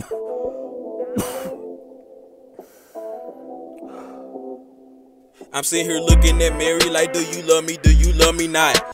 I'm sitting here looking at Mary like, do you love me? Do you love me not?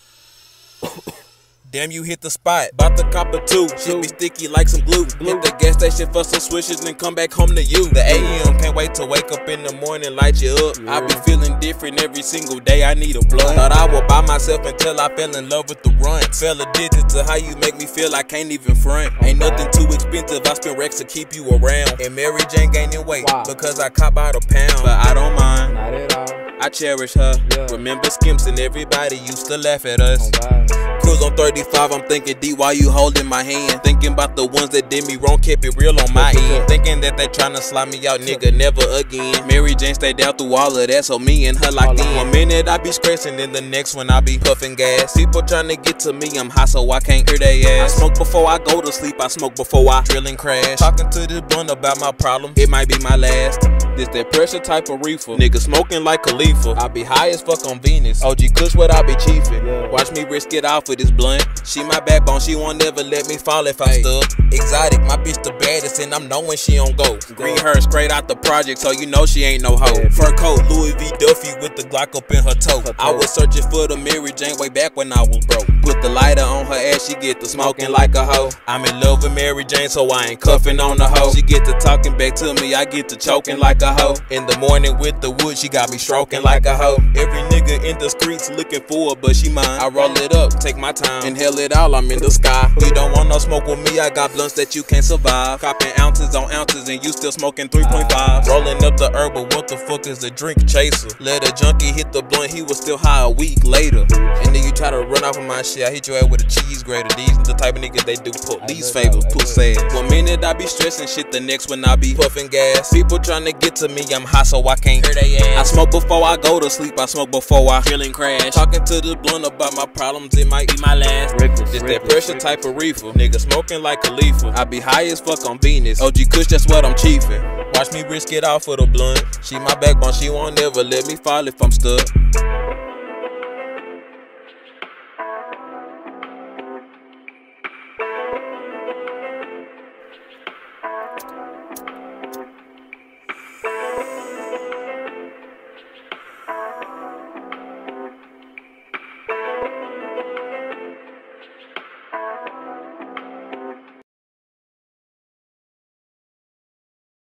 Damn, you hit the spot. Bout to cop a two. Shit be sticky like some glue. Hit the gas station for some swishes and come back home to you. The AM can't wait to wake up in the morning, light you up. I be feeling different every single day. I need a blunt. Thought I would buy myself until I fell in love with the run. Fell addicted to how you make me feel I can't even front. Ain't nothing too expensive. I spend racks to keep you around. And Mary Jane gaining weight because I cop out a pound. But I don't mind. Not at all. I cherish her. Remember Skimps and everybody used to laugh at us. Cruise on 35, I'm thinking deep while you holding my hand. Thinking about the ones that did me wrong, kept it real on my end. Thinking that they tryna slide me out, nigga, never again. Mary Jane stayed down through all of that, so me and her locked in. 1 minute I be scratching, then the next one I be puffing gas. People tryna get to me, I'm high so I can't hear they ass. I smoke before I go to sleep, I smoke before I drill and crash. Talking to this blunt about my problem, it might be my last. This that pressure type of reefer, nigga smoking like Khalifa. I be high as fuck on Venus, OG Kush what I be chiefin'. Watch me risk it off with this blunt. She my backbone, she won't never let me fall if I'm stuck. Exotic, my bitch the baddest and I'm knowing she on go. Green hair straight out the project, so you know she ain't no hoe. Fur coat, Louis V Duffy with the Glock up in her toe. I was searching for the Mary Jane way back when I was broke. Put the lighter on her ass, she get to smoking like a hoe. I'm in love with Mary Jane, so I ain't cuffing on the hoe. She get to talking back to me, I get to choking like a hoe. In the morning with the wood, she got me stroking like a hoe. Every nigga in the streets looking for her, but she mine. I roll it up, take my time, inhale it all, I'm in the sky. You don't want no smoke with me, I got blunts that you can't survive. Copping ounces on ounces and you still smoking 3.5. Rolling up the herb, but what the fuck is a drink chaser? Let a junkie hit the blunt, he was still high a week later. And then you try to run off of my shit, I hit your ass with a cheese grater. These the type of niggas they do police favors, pussy ass. 1 minute I be stressing shit, the next one I be puffing gas. People trying to get to me, I'm high so I can't hear they ass. I smoke before I go to sleep, I smoke before I drill and crash. Talking to the blunt about my problems, it might be my last. This that pressure type of reefer, nigga smoking like Khalifa. I be high as fuck on Venus, OG Kush, that's what I'm chiefin'. Watch me risk it off for the blunt. She my backbone, she won't never let me fall if I'm stuck.